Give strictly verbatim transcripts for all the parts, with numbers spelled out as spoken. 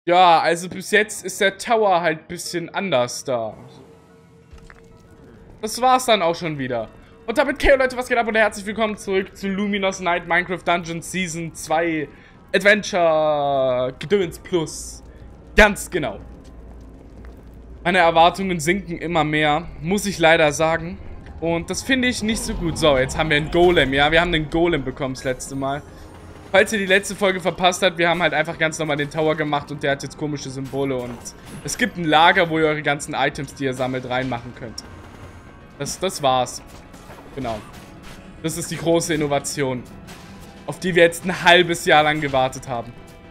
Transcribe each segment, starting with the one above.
Ja, also bis jetzt ist der Tower halt ein bisschen anders da. Das war's dann auch schon wieder. Und damit, okay, Leute, was geht ab und herzlich willkommen zurück zu Luminous Night Minecraft Dungeons Season zwei Adventure Gedöns Plus. Ganz genau. Meine Erwartungen sinken immer mehr, muss ich leider sagen. Und das finde ich nicht so gut. So, jetzt haben wir einen Golem, ja, wir haben den Golem bekommen das letzte Mal. Falls ihr die letzte Folge verpasst habt, wir haben halt einfach ganz normal den Tower gemacht und der hat jetzt komische Symbole und es gibt ein Lager, wo ihr eure ganzen Items, die ihr sammelt, reinmachen könnt. Das, das war's. Genau. Das ist die große Innovation, auf die wir jetzt ein halbes Jahr lang gewartet haben.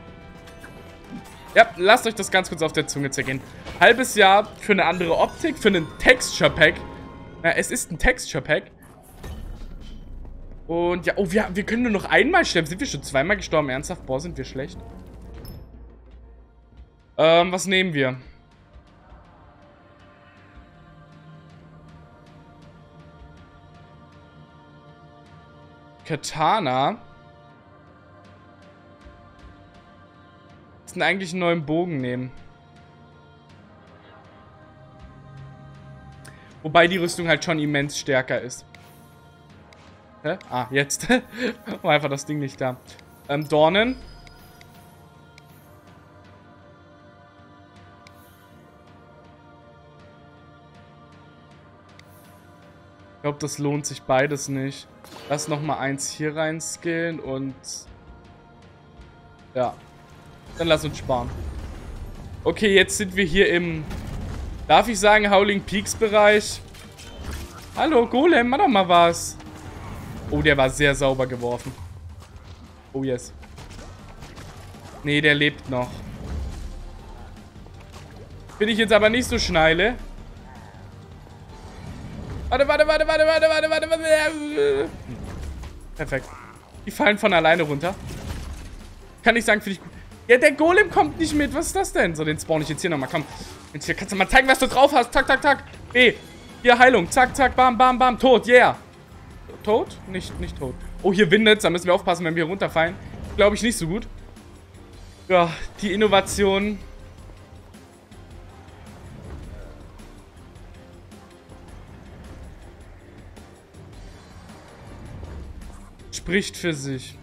Ja, lasst euch das ganz kurz auf der Zunge zergehen. Halbes Jahr für eine andere Optik, für einen Texture Pack. Ja, es ist ein Texture Pack. Und ja, oh, wir, wir können nur noch einmal sterben. Sind wir schon zweimal gestorben? Ernsthaft? Boah, sind wir schlecht. Ähm, was nehmen wir? Katana. Wir müssen eigentlich einen neuen Bogen nehmen. Wobei die Rüstung halt schon immens stärker ist. Hä? Ah, jetzt. War einfach das Ding nicht da. Ähm, Dornen. Ich glaube, das lohnt sich beides nicht. Lass nochmal eins hier rein skillen und... Ja. Dann lass uns sparen. Okay, jetzt sind wir hier im... Darf ich sagen, Howling Peaks Bereich? Hallo, Golem, mach doch mal was. Oh, der war sehr sauber geworfen. Oh, yes. Nee, der lebt noch. Bin ich jetzt aber nicht so schneile. Warte, warte, warte, warte, warte, warte, warte, warte. Perfekt. Die fallen von alleine runter. Kann ich sagen, finde ich gut. Ja, der Golem kommt nicht mit. Was ist das denn? So, den spawn ich jetzt hier nochmal. Komm. Jetzt hier kannst du mal zeigen, was du drauf hast. Tack, tack, tack. B. Hier, Heilung. Zack, zack, bam, bam, bam. Tot, yeah. Tot? Nicht, nicht tot. Oh, hier windet's. Da müssen wir aufpassen, wenn wir hier runterfallen. Glaube ich nicht so gut. Ja, die Innovation. Spricht für sich.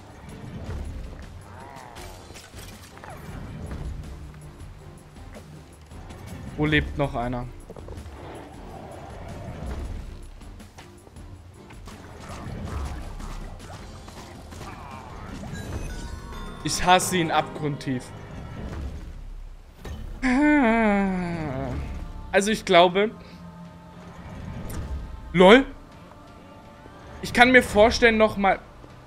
Wo lebt noch einer? Ich hasse ihn abgrundtief. Also ich glaube... LOL? Ich kann mir vorstellen, nochmal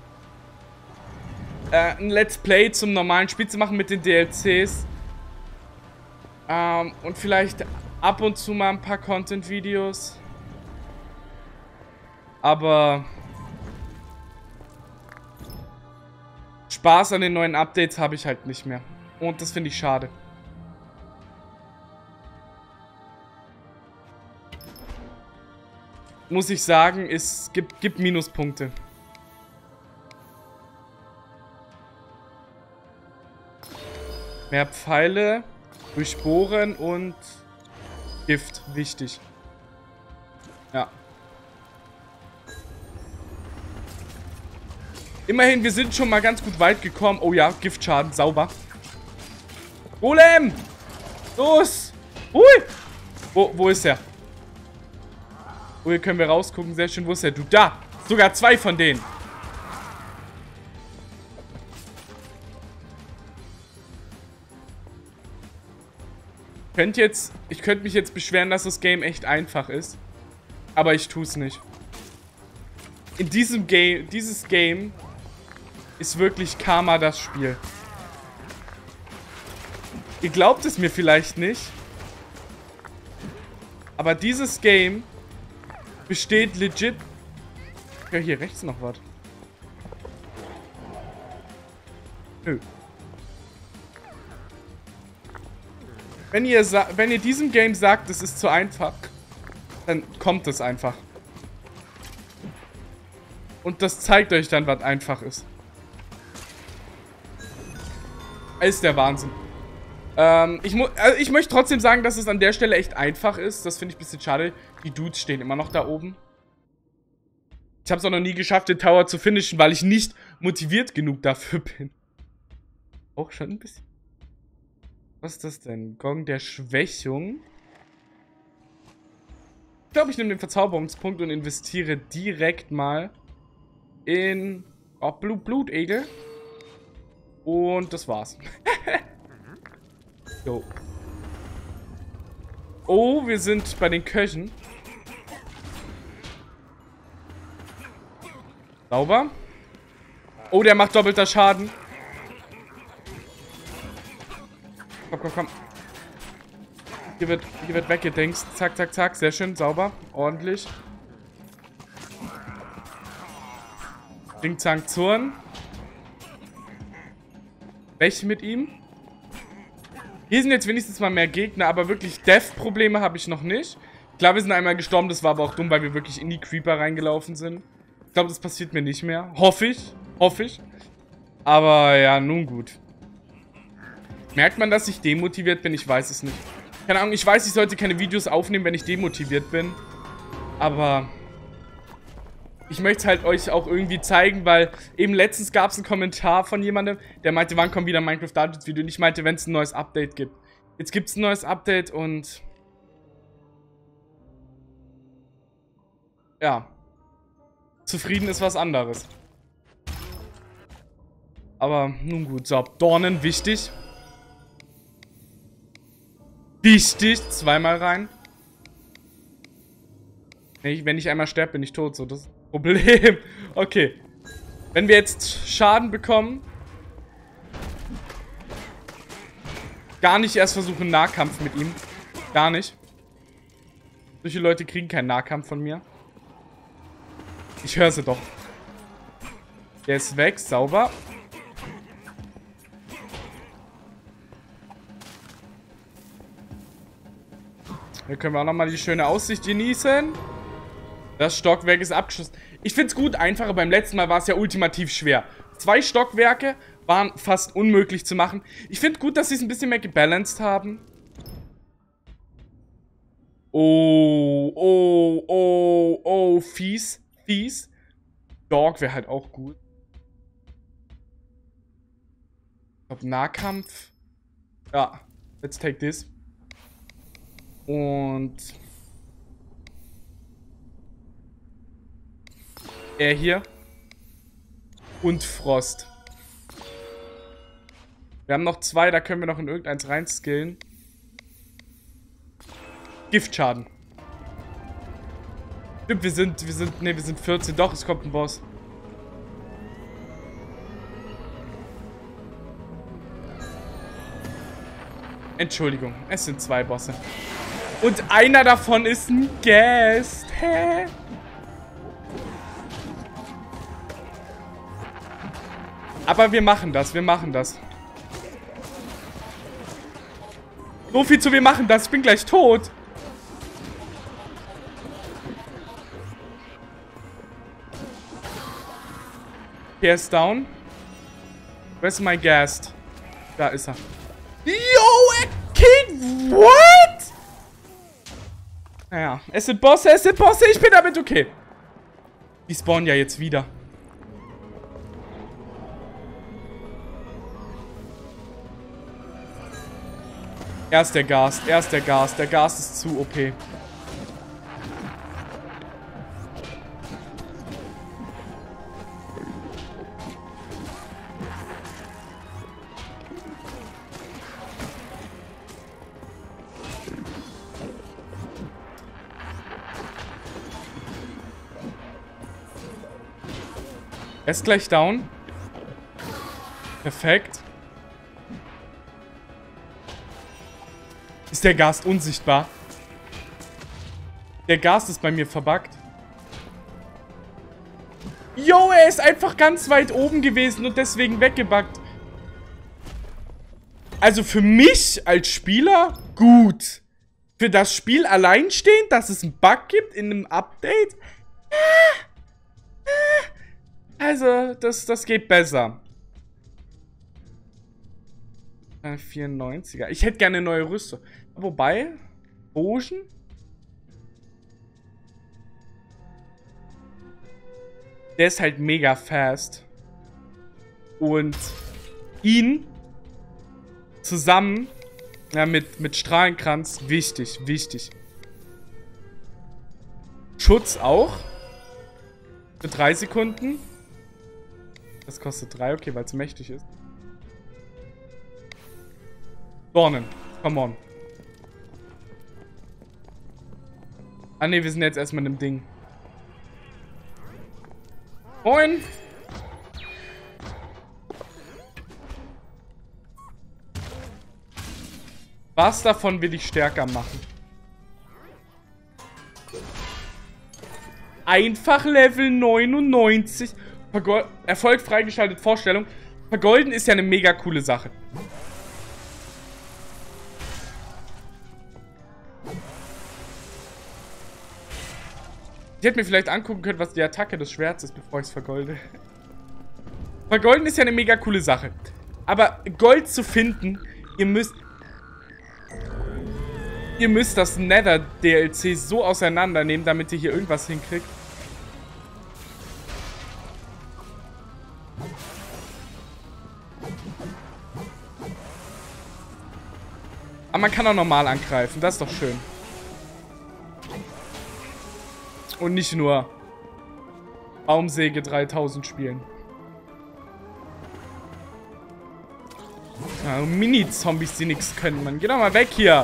äh, ein Let's Play zum normalen Spiel zu machen mit den D L Cs. Ähm, und vielleicht ab und zu mal ein paar Content-Videos. Aber... Spaß an den neuen Updates habe ich halt nicht mehr. Und das finde ich schade. Muss ich sagen, es gibt, gibt Minuspunkte. Mehr Pfeile, durchbohren und Gift. Wichtig. Ja. Immerhin, wir sind schon mal ganz gut weit gekommen. Oh ja, Giftschaden, sauber. Golem! Los! Hui! Wo, wo ist er? Oh, hier können wir rausgucken. Sehr schön. Wo ist er? Du, da! Sogar zwei von denen. Ich könnte jetzt... Ich könnte mich jetzt beschweren, dass das Game echt einfach ist. Aber ich tue es nicht. In diesem Game... Dieses Game... ist wirklich Karma das Spiel. Ihr glaubt es mir vielleicht nicht. Aber dieses Game besteht legit... Ja, hier rechts noch was. Nö. Wenn ihr, wenn ihr diesem Game sagt, es ist zu einfach, dann kommt es einfach. Und das zeigt euch dann, was einfach ist. Ist der Wahnsinn. Ähm, ich, also ich möchte trotzdem sagen, dass es an der Stelle echt einfach ist. Das finde ich ein bisschen schade. Die Dudes stehen immer noch da oben. Ich habe es auch noch nie geschafft, den Tower zu finishen, weil ich nicht motiviert genug dafür bin. Auch schon ein bisschen. Was ist das denn? Gong der Schwächung. Ich glaube, ich nehme den Verzauberungspunkt und investiere direkt mal in oh, Blut, Blutegel. Und das war's. So. Oh, wir sind bei den Köchen. Sauber. Oh, der macht doppelter Schaden. Komm, komm, komm. Hier wird, hier wird weggedingst. Zack, zack, zack. Sehr schön, sauber. Ordentlich. Ding, Zang, Zorn. Welche mit ihm? Hier sind jetzt wenigstens mal mehr Gegner, aber wirklich Death-Probleme habe ich noch nicht. Klar, wir sind einmal gestorben, das war aber auch dumm, weil wir wirklich in die Creeper reingelaufen sind. Ich glaube, das passiert mir nicht mehr. Hoffe ich. Hoffe ich. Aber ja, nun gut. Merkt man, dass ich demotiviert bin? Ich weiß es nicht. Keine Ahnung, ich weiß, ich sollte keine Videos aufnehmen, wenn ich demotiviert bin. Aber ich möchte es halt euch auch irgendwie zeigen, weil eben letztens gab es einen Kommentar von jemandem, der meinte, wann kommt wieder ein Minecraft Dungeons Video? Und ich meinte, wenn es ein neues Update gibt. Jetzt gibt es ein neues Update und ja. Zufrieden ist was anderes. Aber nun gut, so. Dornen, wichtig. Wichtig. Zweimal rein. Wenn ich, wenn ich einmal sterbe, bin ich tot. So, das ist das Problem. Okay. Wenn wir jetzt Schaden bekommen. Gar nicht erst versuchen, Nahkampf mit ihm. Gar nicht. Solche Leute kriegen keinen Nahkampf von mir. Ich höre sie doch. Der ist weg. Sauber. Hier können wir auch nochmal die schöne Aussicht genießen. Das Stockwerk ist abgeschlossen. Ich finde es gut, einfacher. Beim letzten Mal war es ja ultimativ schwer. Zwei Stockwerke waren fast unmöglich zu machen. Ich finde gut, dass sie es ein bisschen mehr gebalanced haben. Oh, oh, oh, oh, fies. Fies. Dog wäre halt auch gut. Ich glaube, Nahkampf. Ja, let's take this. Und er hier. Und Frost. Wir haben noch zwei, da können wir noch in irgendeins reinskillen. Giftschaden. Stimmt, wir sind, wir sind, ne, wir sind vierzehn. Doch, es kommt ein Boss. Entschuldigung, es sind zwei Bosse. Und einer davon ist ein Guest. Hä? Aber wir machen das, wir machen das. So viel zu wir machen das, ich bin gleich tot. Er ist down. Where's my guest? Da ist er. Yo, er killt. What? Naja, es sind Bosse, es sind Bosse, ich bin damit okay. Die spawnen ja jetzt wieder. Er ist der Gast, er ist der Gast. Der Gast ist zu O P. Er ist gleich down. Perfekt. Ist der Gast unsichtbar? Der Gast ist bei mir verbuggt. Yo, er ist einfach ganz weit oben gewesen und deswegen weggebuggt. Also für mich als Spieler gut. Für das Spiel alleinstehend, dass es einen Bug gibt in einem Update. Also, das, das geht besser. vierundneunziger. Ich hätte gerne eine neue Rüstung. Wobei, Bogen? Der ist halt mega fast. Und ihn zusammen ja, mit, mit Strahlenkranz, wichtig, wichtig. Schutz auch. Für drei Sekunden. Das kostet drei, okay, weil es mächtig ist. Dornen, come on. Ah ne, wir sind jetzt erstmal in dem Ding. Moin! Was davon will ich stärker machen? Einfach Level neunundneunzig. Vergol- Erfolg freigeschaltet, Vorstellung. Vergolden ist ja eine mega coole Sache. Ich hätte mir vielleicht angucken können, was die Attacke des Schwerts ist, bevor ich es vergolde. Vergolden ist ja eine mega coole Sache. Aber Gold zu finden, ihr müsst... Ihr müsst das Nether-D L C so auseinandernehmen, damit ihr hier irgendwas hinkriegt. Aber man kann auch normal angreifen, das ist doch schön. Und nicht nur Baumsäge dreitausend spielen. Ja, Mini-Zombies, die nichts können, Mann. Geh doch mal weg hier.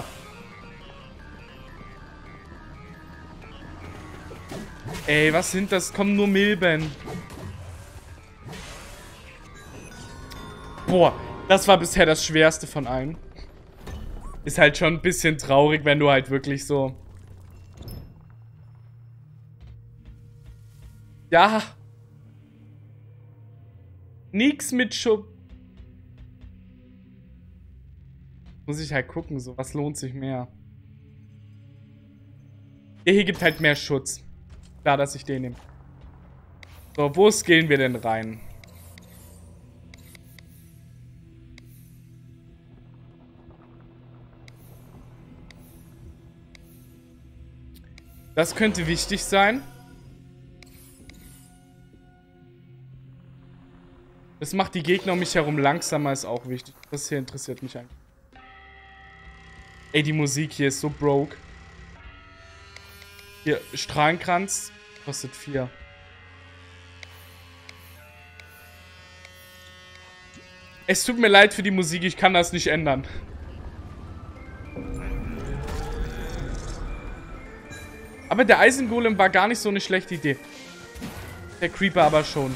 Ey, was sind das? Kommen nur Milben. Boah, das war bisher das Schwerste von allen. Ist halt schon ein bisschen traurig, wenn du halt wirklich so... Ja. Nix mit Schub. Muss ich halt gucken, so was lohnt sich mehr. Der hier gibt halt mehr Schutz. Klar, dass ich den nehme. So, wo skillen wir denn rein? Das könnte wichtig sein. Das macht die Gegner um mich herum langsamer, ist auch wichtig. Das hier interessiert mich eigentlich. Ey, die Musik hier ist so broke. Hier, Strahlenkranz kostet vier. Es tut mir leid für die Musik, ich kann das nicht ändern. Aber der Eisengolem war gar nicht so eine schlechte Idee. Der Creeper aber schon.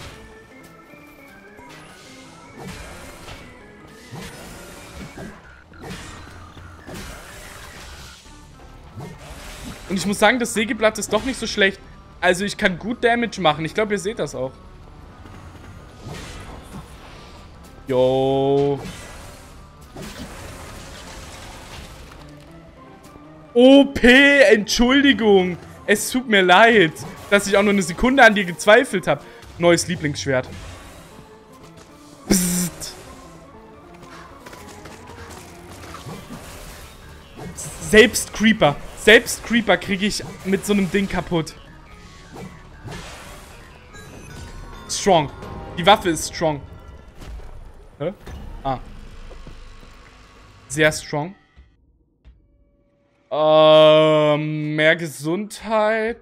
Und ich muss sagen, das Sägeblatt ist doch nicht so schlecht. Also ich kann gut Damage machen. Ich glaube, ihr seht das auch. Yo. O P, Entschuldigung. Es tut mir leid, dass ich auch nur eine Sekunde an dir gezweifelt habe. Neues Lieblingsschwert. Psst. Selbst Creeper. Selbst Creeper kriege ich mit so einem Ding kaputt. Strong. Die Waffe ist strong. Hä? Ah. Sehr strong. Ähm, mehr Gesundheit.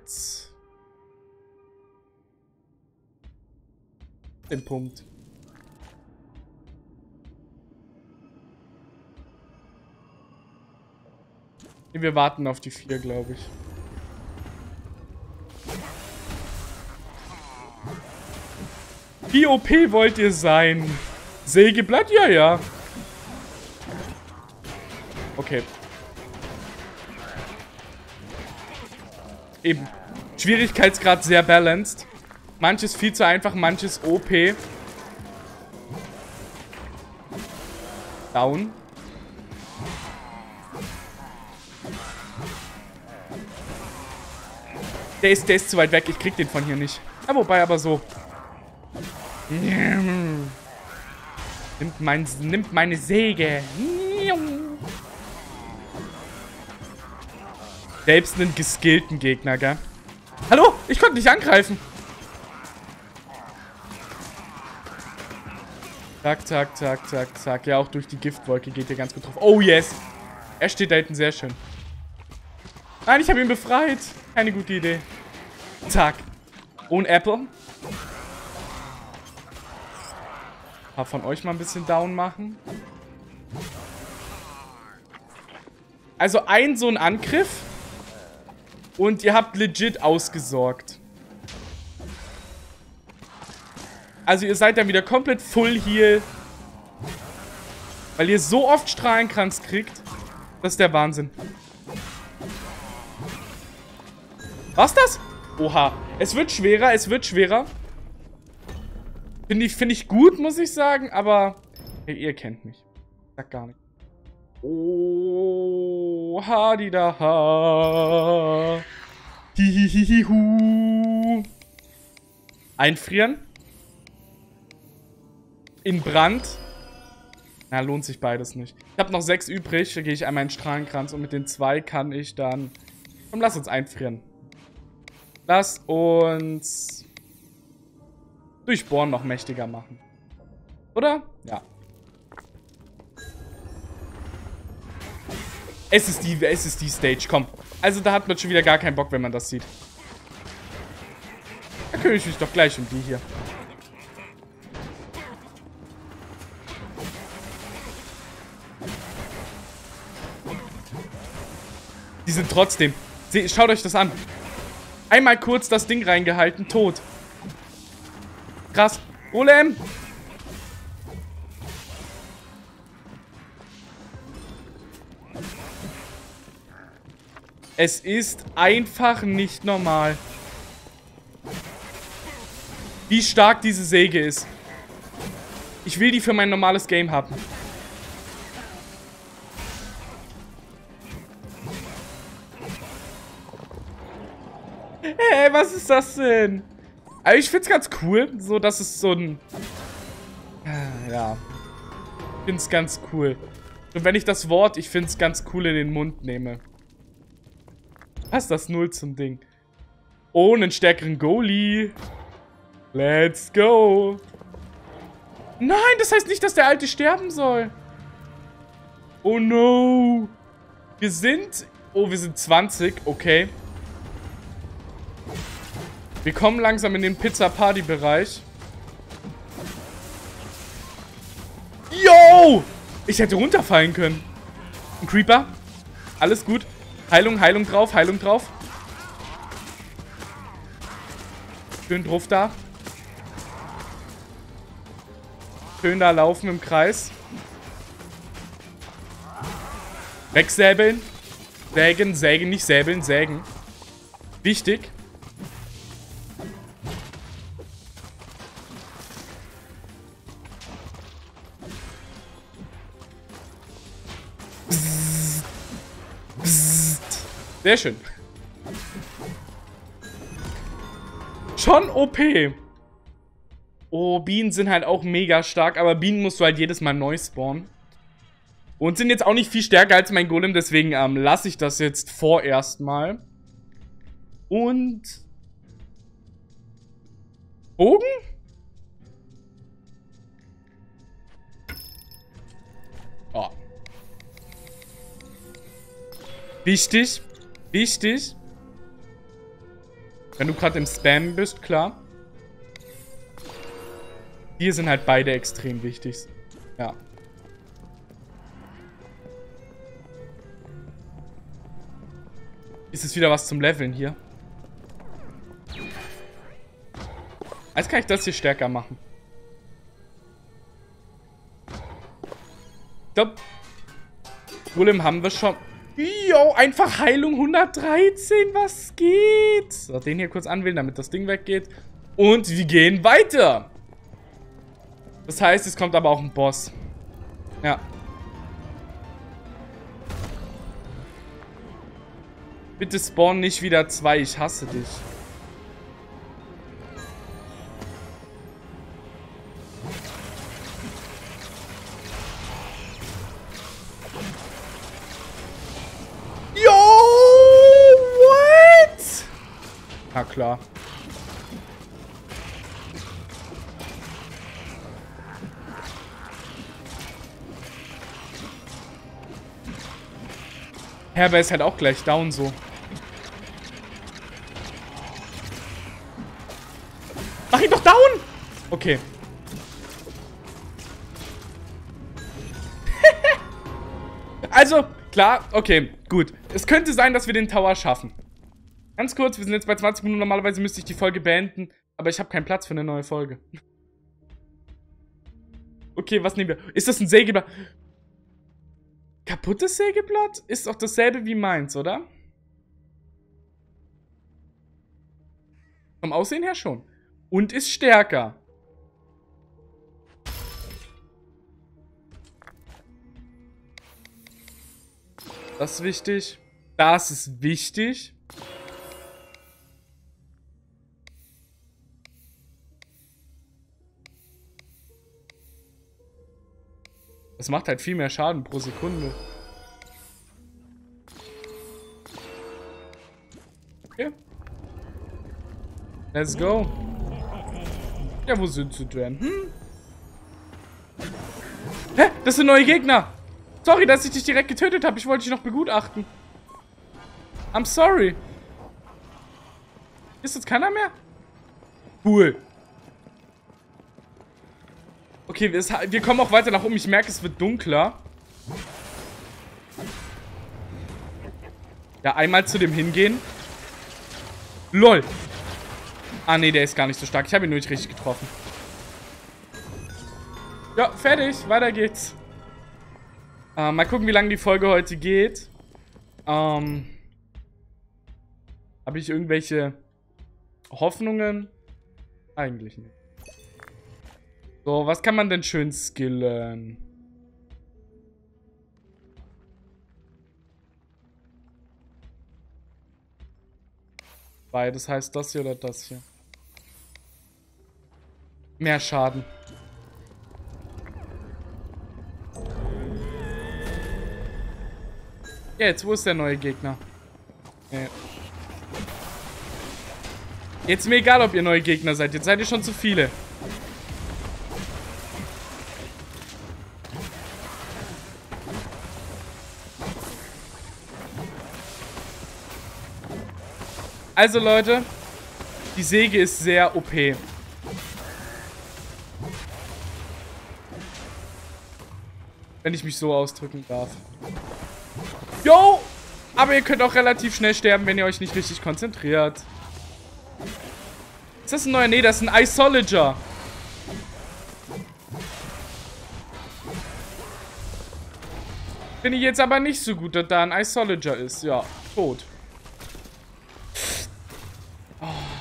Den Punkt. Wir warten auf die vier, glaube ich. Wie O P wollt ihr sein? Sägeblatt? Ja, ja. Okay. Eben. Schwierigkeitsgrad sehr balanced. Manches viel zu einfach, manches O P. Down. Der ist, der ist zu weit weg. Ich krieg den von hier nicht. Ja, wobei aber so. Nimmt, mein, nimmt meine Säge. Selbst einen geskillten Gegner, gell? Hallo? Ich konnte nicht angreifen. Zack, zack, zack, zack, zack. Ja, auch durch die Giftwolke geht ihr ganz gut drauf. Oh, yes. Er steht da hinten sehr schön. Nein, ich habe ihn befreit. Keine gute Idee. Zack. Ohne Apple. Ein paar von euch mal ein bisschen down machen. Also ein so ein Angriff. Und ihr habt legit ausgesorgt. Also ihr seid dann wieder komplett full heal. Weil ihr so oft Strahlenkranz kriegt. Das ist der Wahnsinn. Was das? Oha. Es wird schwerer, es wird schwerer. Finde ich, find ich gut, muss ich sagen. Aber hey, ihr kennt mich. Sag gar nicht. Oh, ha di da ha. Hihihihu. Einfrieren. In Brand. Na, lohnt sich beides nicht. Ich habe noch sechs übrig. Da gehe ich einmal in Strahlenkranz und mit den zwei kann ich dann... Komm, lass uns einfrieren. Lass uns Durchbohren noch mächtiger machen. Oder? Ja. Es ist die, es ist die Stage, komm. Also da hat man schon wieder gar keinen Bock, wenn man das sieht. Da kümmere ich mich doch gleich um die hier. Die sind trotzdem. Se- Schaut euch das an. Einmal kurz das Ding reingehalten, tot. Krass. Golem! Es ist einfach nicht normal, wie stark diese Säge ist. Ich will die für mein normales Game haben. Hey, was ist das denn? Also ich find's ganz cool, so dass es so ein... Ja. Ich find's ganz cool. Und wenn ich das Wort, ich find's ganz cool in den Mund nehme. Passt das null zum Ding. Oh, einen stärkeren Goalie. Let's go. Nein, das heißt nicht, dass der Alte sterben soll. Oh no. Wir sind... Oh, wir sind zwanzig. Okay. Wir kommen langsam in den Pizza-Party-Bereich. Yo! Ich hätte runterfallen können. Ein Creeper. Alles gut. Heilung, Heilung drauf, Heilung drauf. Schön drauf da. Schön da laufen im Kreis. Wegsäbeln. Sägen, sägen, nicht säbeln, sägen. Wichtig. Sehr schön. Schon O P. Oh, Bienen sind halt auch mega stark, aber Bienen musst du halt jedes Mal neu spawnen. Und sind jetzt auch nicht viel stärker als mein Golem, deswegen ähm, lasse ich das jetzt vorerst mal. Und... Bogen? Oh. Wichtig. Wichtig. Wenn du gerade im Spam bist, klar. Hier sind halt beide extrem wichtig. Ja. Ist es wieder was zum Leveln hier? Jetzt kann ich das hier stärker machen. Ich glaube, Golem haben wir schon. Jo, einfach Heilung hundertdreizehn, was geht? So, den hier kurz anwählen, damit das Ding weggeht. Und wir gehen weiter. Das heißt, es kommt aber auch ein Boss. Ja. Bitte spawn nicht wieder zwei, ich hasse dich. Na klar. Herbert ist halt auch gleich down so. Mach ihn doch down! Okay. Also, klar, okay, gut. Es könnte sein, dass wir den Tower schaffen. Ganz kurz, wir sind jetzt bei zwanzig Minuten. Normalerweise müsste ich die Folge beenden. Aber ich habe keinen Platz für eine neue Folge. Okay, was nehmen wir? Ist das ein Sägeblatt? Kaputtes Sägeblatt? Ist doch dasselbe wie meins, oder? Vom Aussehen her schon. Und ist stärker. Das ist wichtig. Das ist wichtig. Das macht halt viel mehr Schaden pro Sekunde. Okay. Let's go. Ja, wo sind sie denn? Hm? Hä? Das sind neue Gegner. Sorry, dass ich dich direkt getötet habe. Ich wollte dich noch begutachten. I'm sorry. Ist jetzt keiner mehr? Cool. Okay, wir, wir kommen auch weiter nach oben. Ich merke, es wird dunkler. Ja, einmal zu dem hingehen. LOL. Ah, nee, der ist gar nicht so stark. Ich habe ihn nur nicht richtig getroffen. Ja, fertig. Weiter geht's. Äh, mal gucken, wie lange die Folge heute geht. Ähm... Habe ich irgendwelche Hoffnungen? Eigentlich nicht. So, was kann man denn schön skillen? Beides heißt das hier oder das hier? Mehr Schaden. Ja, jetzt, wo ist der neue Gegner? Nee. Jetzt ist mir egal, ob ihr neue Gegner seid. Jetzt seid ihr schon zu viele. Also, Leute, die Säge ist sehr O P. Wenn ich mich so ausdrücken darf. Yo! Aber ihr könnt auch relativ schnell sterben, wenn ihr euch nicht richtig konzentriert. Ist das ein neuer? Nee, das ist ein Isolager. Finde ich jetzt aber nicht so gut, dass da ein Isolager ist. Ja, tot. Oh.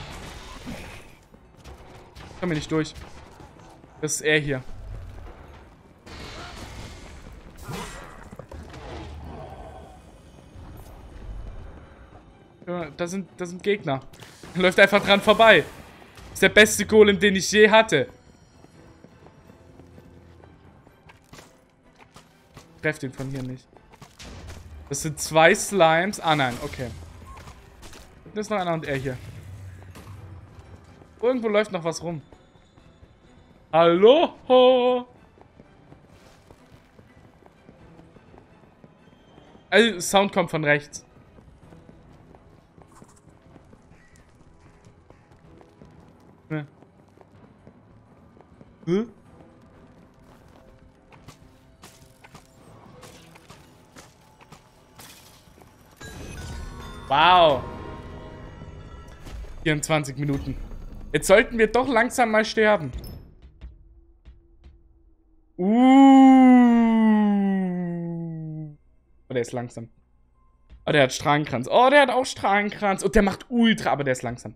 Komm mir nicht durch. Das ist er hier. Ja, da sind, da sind Gegner. Er läuft einfach dran vorbei. Das ist der beste Golem, den ich je hatte. Ich treffe den von hier nicht. Das sind zwei Slimes. Ah, nein, okay. Da ist noch einer und er hier. Irgendwo läuft noch was rum. Hallo? Also, Sound kommt von rechts. Ja. Hm? Wow. vierundzwanzig Minuten. Jetzt sollten wir doch langsam mal sterben. Uh. Oh, der ist langsam. Oh, der hat Strahlenkranz. Oh, der hat auch Strahlenkranz. Und der macht Ultra, aber der ist langsam.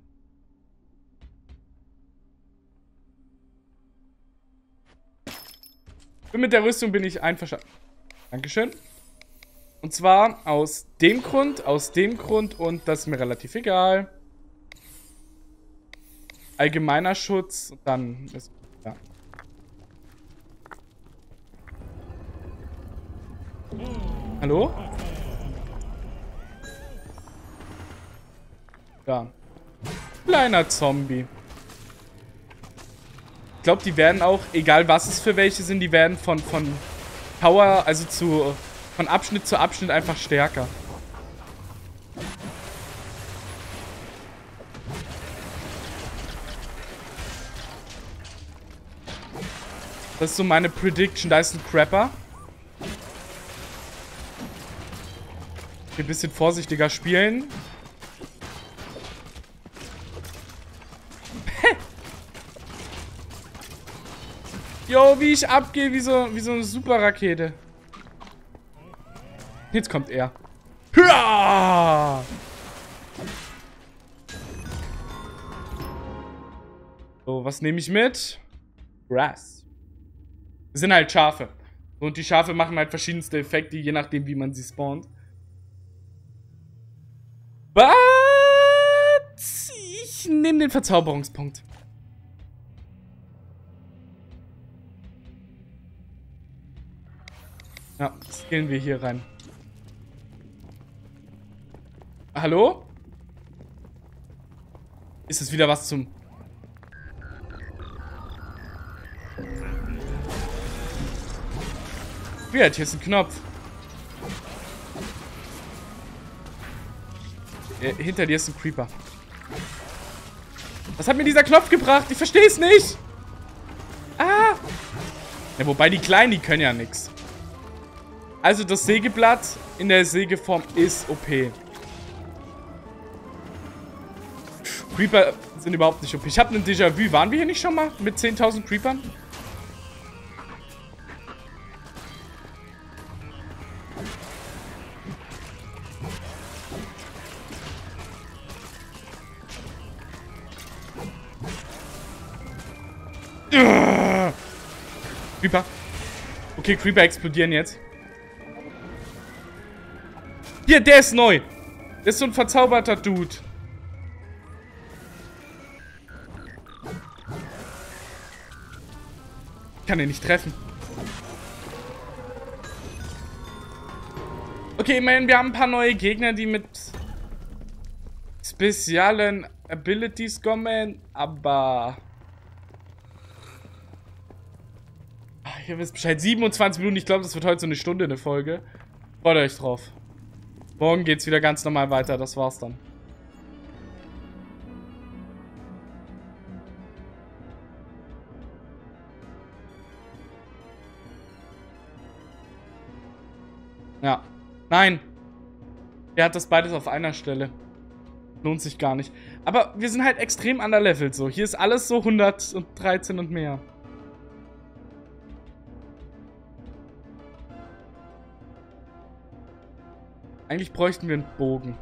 Mit der Rüstung bin ich einverstanden. Dankeschön. Und zwar aus dem Grund, aus dem Grund und das ist mir relativ egal. Allgemeiner Schutz, dann ist ja. Hallo? Ja. Kleiner Zombie. Ich glaube, die werden auch, egal was es für welche sind, die werden von, von Power, also zu, von Abschnitt zu Abschnitt einfach stärker. Das ist so meine Prediction. Da ist ein Crapper. Ein bisschen vorsichtiger spielen. Jo, wie ich abgehe, wie so, wie so eine Superrakete. Jetzt kommt er. Hüa! So, was nehme ich mit? Grass. Das sind halt Schafe. Und die Schafe machen halt verschiedenste Effekte, je nachdem, wie man sie spawnt. But ich nehme den Verzauberungspunkt. Ja, skillen wir hier rein. Hallo? Ist es wieder was zum... Weird, hier ist ein Knopf. Äh, hinter dir ist ein Creeper. Was hat mir dieser Knopf gebracht? Ich verstehe es nicht. Ah. Ja, wobei die Kleinen, die können ja nichts. Also das Sägeblatt in der Sägeform ist O P. Creeper sind überhaupt nicht O P. Ich habe einen Déjà-vu. Waren wir hier nicht schon mal mit zehntausend Creepern? Creeper. Okay, Creeper explodieren jetzt. Hier, der ist neu. Der ist so ein verzauberter Dude. Ich kann ihn nicht treffen. Okay, immerhin, wir haben ein paar neue Gegner, die mit speziellen Abilities kommen, aber... Ihr wisst Bescheid. siebenundzwanzig Minuten. Ich glaube, das wird heute so eine Stunde eine Folge. Freut euch drauf. Morgen geht's wieder ganz normal weiter. Das war's dann. Ja. Nein. Er hat das beides auf einer Stelle. Lohnt sich gar nicht. Aber wir sind halt extrem underlevelt so. Hier ist alles so hundertdreizehn und mehr. Eigentlich bräuchten wir einen Bogen.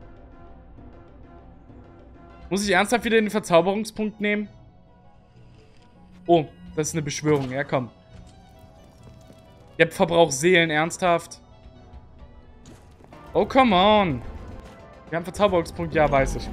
Muss ich ernsthaft wieder den Verzauberungspunkt nehmen? Oh, das ist eine Beschwörung. Ja, komm. Ihr verbraucht Seelen, ernsthaft. Oh, come on. Wir haben Verzauberungspunkt, ja, weiß ich.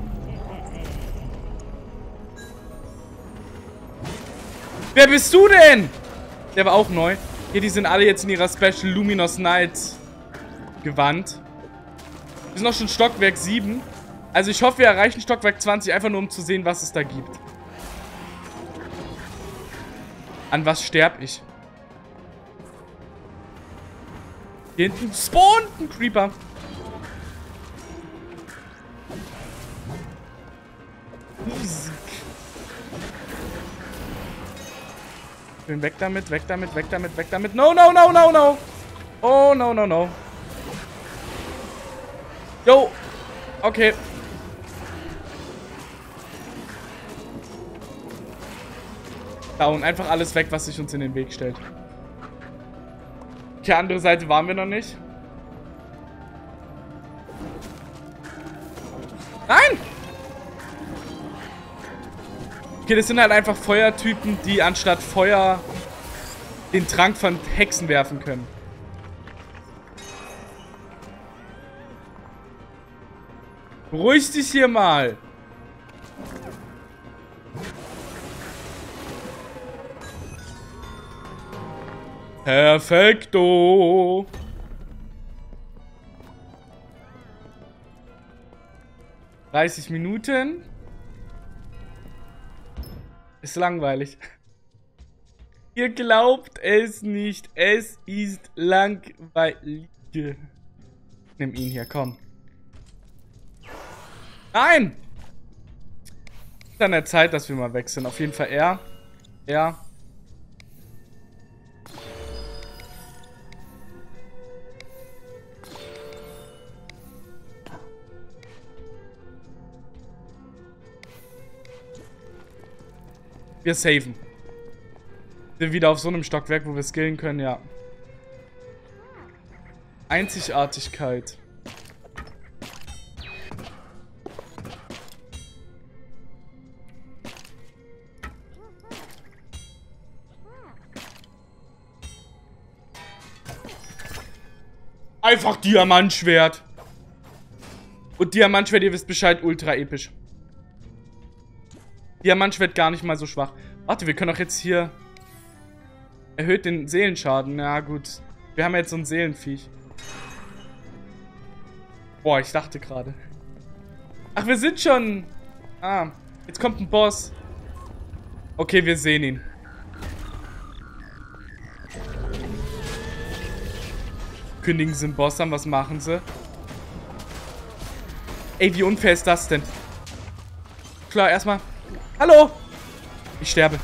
Wer bist du denn? Der war auch neu. Hier, die sind alle jetzt in ihrer Special Luminous Night Gewand. Wir sind noch schon Stockwerk sieben. Also ich hoffe, wir erreichen Stockwerk zwanzig, einfach nur um zu sehen, was es da gibt. An was sterb ich? Hier hinten spawnt ein Creeper. Bin weg damit, weg damit, weg damit, weg damit. No, no, no, no, no. Oh, no, no, no. Jo. Okay. Down. Einfach alles weg, was sich uns in den Weg stellt. Okay, andere Seite waren wir noch nicht. Nein! Okay, das sind halt einfach Feuertypen, die anstatt Feuer den Trank von Hexen werfen können. Beruhig dich hier mal. Perfekto. dreißig Minuten. Ist langweilig. Ihr glaubt es nicht. Es ist langweilig. Nimm ihn hier, komm. Nein! Ist an der Zeit, dass wir mal wechseln. Auf jeden Fall er. Er. Wir saven. Sind wieder auf so einem Stockwerk, wo wir skillen können, ja. Einzigartigkeit. Einfach Diamantschwert. Und Diamantschwert, ihr wisst Bescheid, ultra episch. Diamantschwert gar nicht mal so schwach. Warte, wir können auch jetzt hier... Erhöht den Seelenschaden. Ja, gut. Wir haben jetzt so ein Seelenviech. Boah, ich dachte gerade. Ach, wir sind schon... Ah, jetzt kommt ein Boss. Okay, wir sehen ihn. Kündigen sie einen Boss an, was machen sie? Ey, wie unfair ist das denn? Klar, erstmal... Hallo! Ich sterbe.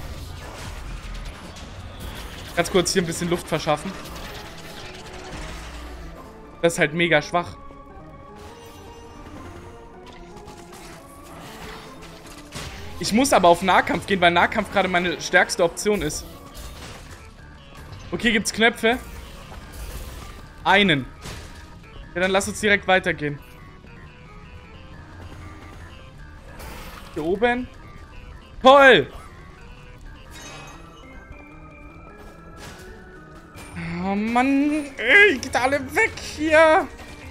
Ganz kurz hier ein bisschen Luft verschaffen. Das ist halt mega schwach. Ich muss aber auf Nahkampf gehen, weil Nahkampf gerade meine stärkste Option ist. Okay, gibt's Knöpfe? Einen. Ja, dann lass uns direkt weitergehen. Hier oben. Toll! Oh Mann, ey, geht alle weg hier!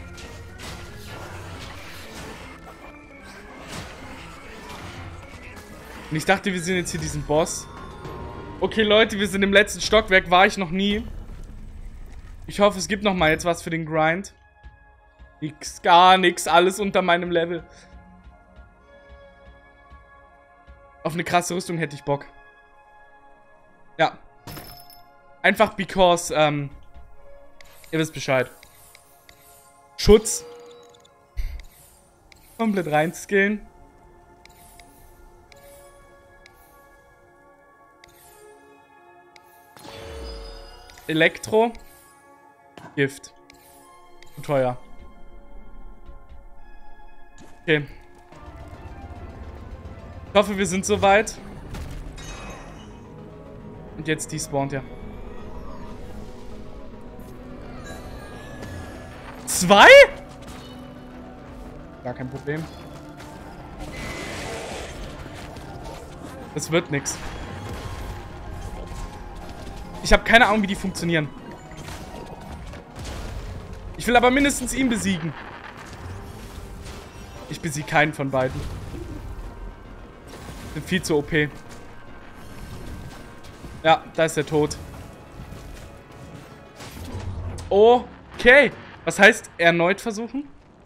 Und ich dachte, wir sind jetzt hier diesen Boss. Okay, Leute, wir sind im letzten Stockwerk, war ich noch nie. Ich hoffe, es gibt noch mal jetzt was für den Grind. Nix, gar nichts, alles unter meinem Level. Auf eine krasse Rüstung hätte ich Bock. Ja. Einfach because, ähm, ihr wisst Bescheid. Schutz. Komplett reinskillen. Elektro. Gift. Zu teuer. Okay. Ich hoffe, wir sind soweit. Und jetzt despawnt er. Zwei? Gar kein Problem. Das wird nix. Ich habe keine Ahnung, wie die funktionieren. Ich will aber mindestens ihn besiegen. Ich besiege keinen von beiden. Sind viel zu O P. Ja, da ist der Tod. Okay. Was heißt erneut versuchen?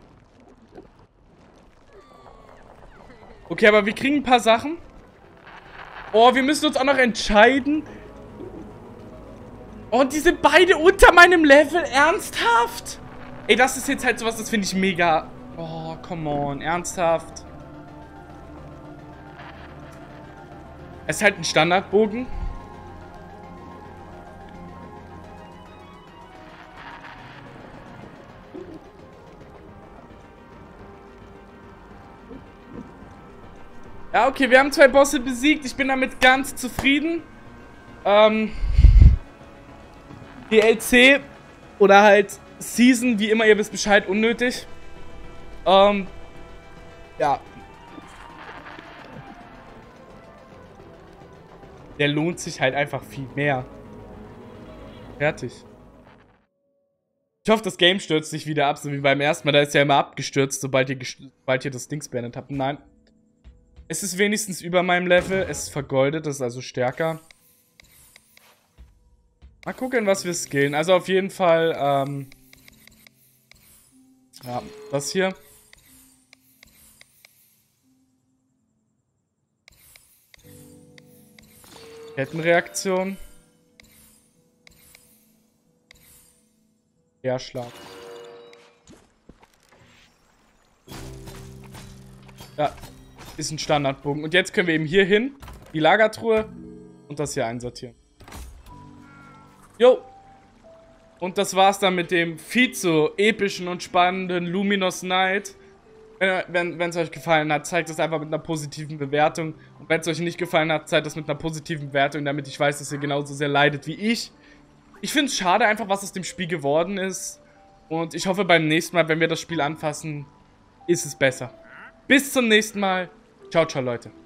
Okay, aber wir kriegen ein paar Sachen. Oh, wir müssen uns auch noch entscheiden. Oh, die sind beide unter meinem Level. Ernsthaft? Ey, das ist jetzt halt sowas, das finde ich mega... Oh, come on. Ernsthaft? Es ist halt ein Standardbogen. Ja, okay, wir haben zwei Bosse besiegt. Ich bin damit ganz zufrieden. Ähm... D L C oder halt Season, wie immer, ihr wisst Bescheid, unnötig. Ähm, ja. Der lohnt sich halt einfach viel mehr. Fertig. Ich hoffe, das Game stürzt sich wieder ab, so wie beim ersten Mal. Da ist ja immer abgestürzt, sobald ihr, sobald ihr das Dings beendet habt. Nein. Es ist wenigstens über meinem Level. Es ist vergoldet, das ist also stärker. Mal gucken, was wir skillen. Also auf jeden Fall, ähm... ja, das hier. Kettenreaktion. Erschlag. Ja, ist ein Standardbogen. Und jetzt können wir eben hier hin, die Lagertruhe und das hier einsortieren. Jo. Und das war's dann mit dem viel zu epischen und spannenden Luminous Night. Wenn es euch gefallen hat, zeigt es einfach mit einer positiven Bewertung. Und wenn es euch nicht gefallen hat, zeigt es mit einer positiven Bewertung, damit ich weiß, dass ihr genauso sehr leidet wie ich. Ich finde es schade einfach, was aus dem Spiel geworden ist. Und ich hoffe, beim nächsten Mal, wenn wir das Spiel anfassen, ist es besser. Bis zum nächsten Mal. Ciao, ciao, Leute.